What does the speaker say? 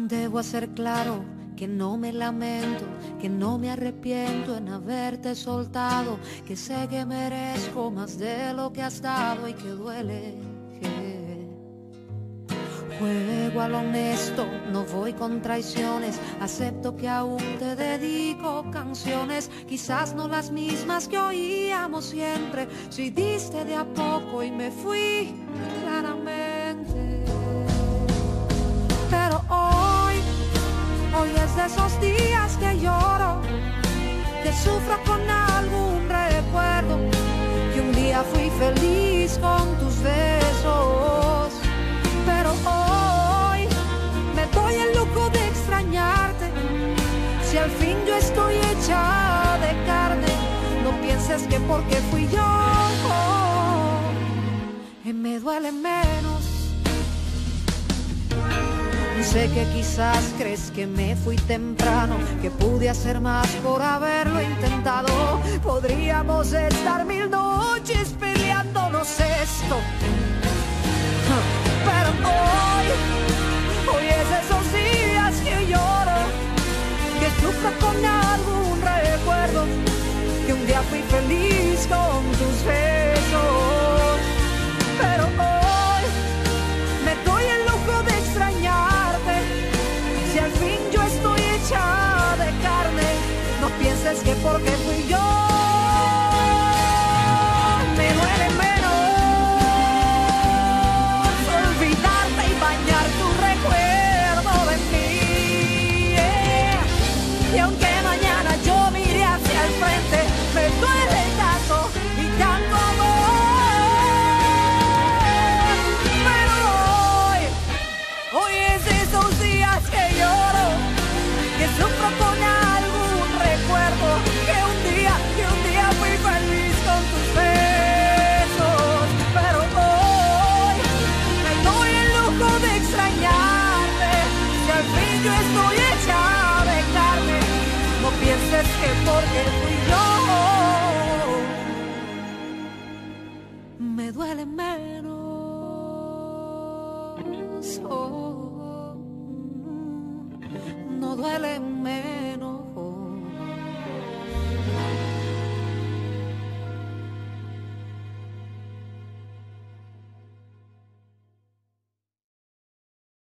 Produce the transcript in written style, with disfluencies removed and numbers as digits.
Debo hacer claro que no me lamento, que no me arrepiento en haberte soltado, que sé que merezco más de lo que has dado y que duele. Juego a lo honesto, no voy con traiciones, acepto que aún te dedico canciones, quizás no las mismas que oíamos siempre, si diste de a poco y me fui claramente. Pero hoy es de esos días que lloro, que sufro con algún recuerdo, que un día fui feliz con tus besos. Pero hoy me doy el lujo de extrañarte, si al fin yo estoy hecha de carne, no pienses que porque fui yo, me duele menos. Sé que quizás crees que me fui temprano, que pude hacer más por haberlo intentado. Podríamos estar 1000 noches peleándonos esto, pero hoy es esos días que lloro, que sufro con algún recuerdo, que un día fui feliz con tus besos. Pero hoy me doy el lujo de extrañarte, si al fin yo estoy hecha de carne, no pienses que porque fui yo, me duele menos olvidarte y bañar tu recuerdo de mí. Y aunque mañana yo mire hacia el frente, me duele tanto y tanto amor. Pero hoy es de esos días que lloro, que sufro con algún recuerdo, que un día fui feliz con tus besos. Pero hoy me doy el lujo de extrañarte, si al fin yo estoy hecha de carne, no pienses que porque fui yo, me duele menos. No duele menos.